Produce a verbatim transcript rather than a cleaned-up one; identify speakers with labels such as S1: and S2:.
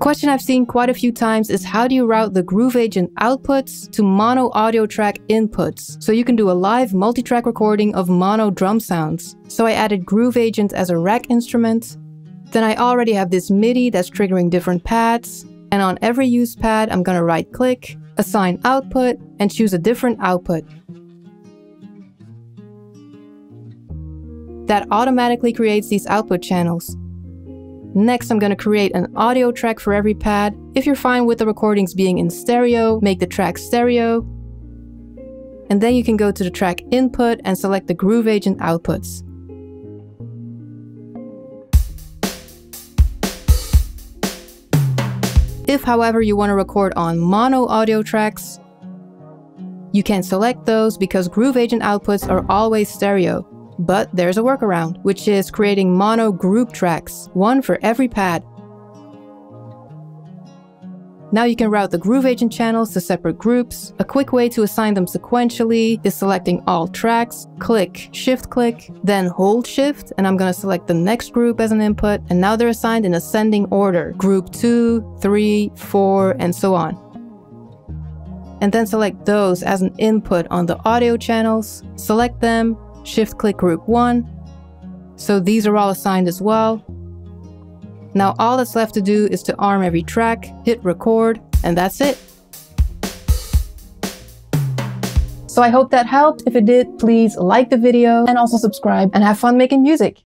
S1: question I've seen quite a few times is how do you route the Groove Agent outputs to mono audio track inputs so you can do a live multi-track recording of mono drum sounds. So I added Groove Agent as a rack instrument. Then I already have this MIDI that's triggering different pads, and on every used pad I'm gonna right click, assign output, and choose a different output. That automatically creates these output channels. Next, I'm going to create an audio track for every pad. If you're fine with the recordings being in stereo, make the track stereo. And then you can go to the track input and select the Groove Agent outputs. If, however, you want to record on mono audio tracks, you can select those because Groove Agent outputs are always stereo. But there's a workaround, which is creating mono group tracks, one for every pad. Now you can route the Groove Agent channels to separate groups. A quick way to assign them sequentially is selecting all tracks, click, shift click, then hold shift, and I'm going to select the next group as an input, and now they're assigned in ascending order, group two, three, four, and so on. And then select those as an input on the audio channels, select them, shift click group one. So these are all assigned as well. Now all that's left to do is to arm every track, hit record, and that's it. So I hope that helped. If it did, please like the video and also subscribe and have fun making music.